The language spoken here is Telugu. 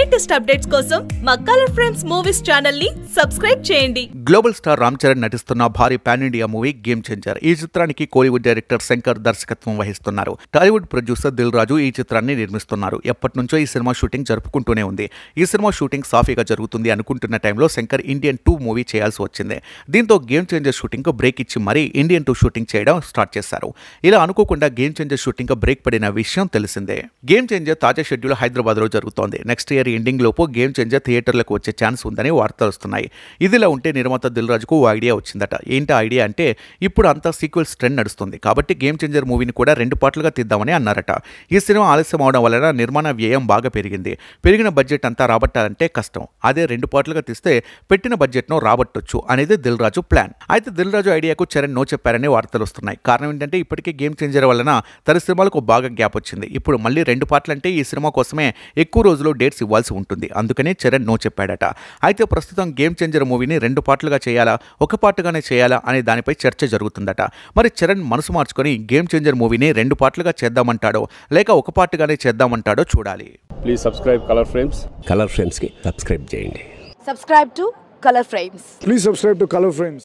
లేటెస్ట్ అప్డేట్స్ కోసం మా కలర్ ఫ్రేమ్స్ మూవీస్ ఛానల్ ని సబ్స్క్రైబ్ చేయండి. గ్లోబల్ స్టార్ రామ్ చరణ్ నటిస్తున్న భారీ pan India movie game changer. ఈ చిత్రానికి కోలీవుడ్ డైరెక్టర్ శంకర్ దర్శకత్వం వహిస్తున్నారు. టాలీవుడ్ ప్రొడ్యూసర్ దిల్ రాజు ఈ చిత్రాన్ని నిర్మిస్తున్నారు. ఎప్పటి నుంచో ఈ సినిమా షూటింగ్ జరుపుకుంటూనే ఉంది. ఈ సినిమా షూటింగ్ సాఫీగా జరుగుతుంది అనుకుంటున్న టైంలో శంకర్ ఇండియన్ 2 మూవీ చేయాల్సి వచ్చింది. దీంతో గేమ్ చేంజర్ షూటింగ్ కు బ్రేక్ ఇచ్చి మరీ ఇండియన్ 2 షూటింగ్ చేయడం స్టార్ట్ చేశారు. ఇలా అనుకోకుండా గేమ్ చేంజర్ షూటింగ్ కు బ్రేక్ పడిన విషయం తెలిసిందే. గేమ్ చేంజర్ తాజా షెడ్యూల్ హైదరాబాద్ లో జరుగుతోంది. నెక్స్ట్ ఇయర్ ఎండింగ్ లోపు గేమ్ చేంజర్ థియేటర్లకు వచ్చే ఛాన్స్ ఉందని వార్తలు వస్తున్నాయి. ఇదిలా ఉంటే నిర్మాత దిల్ రాజుకు ఓ ఐడియా వచ్చిందట. ఏంటి ఐడియా అంటే, ఇప్పుడు అంతా సీక్వెల్స్ ట్రెండ్ నడుస్తుంది కాబట్టి గేమ్ చేంజర్ మూవీని కూడా 2 పార్ట్లుగా తీద్దామని అన్నారట. ఈ సినిమా ఆలస్యం అవడం వలన నిర్మాణ వ్యయం బాగా పెరిగింది. పెరిగిన బడ్జెట్ అంతా రాబట్టాలంటే కష్టం. అదే 2 పార్ట్లుగా తీస్తే పెట్టిన బడ్జెట్ను రాబట్టొచ్చు అనేది దిల్ రాజు ప్లాన్. అయితే దిల్ రాజు ఐడియాకు చరణ్ నో చెప్పారని వార్తలు వస్తున్నాయి. కారణం ఏంటంటే, ఇప్పటికే గేమ్ చేంజర్ వలన తన సినిమాలకు బాగా గ్యాప్ వచ్చింది. ఇప్పుడు మళ్ళీ 2 పార్ట్లు అంటే ఈ సినిమా కోసమే ఎక్కువ రోజులు డేట్స్ ఇవ్వాల్సి ఉంటుంది. అందుకనే చరణ్ నో చెప్పాడట. అయితే ప్రస్తుతం గేమ్ చేంజర్ మూవీని 2 పార్ట్లుగా చేయాలా, ఒక పార్ట్గానే చేయాలా అనే దానిపై చర్చ జరుగుతుందట. మరి చరణ్ మనసు మార్చుకొని గేమ్ చేంజర్ మూవీని 2 పార్ట్లుగా చేద్దామంటాడో లేక ఒక పార్ట్గానే చేద్దామంటాడో చూడాలి. Please subscribe colour frames. Colour frames కి సబ్స్క్రైబ్ చేయండి. Subscribe to Color Frames. Please subscribe to Color Frames.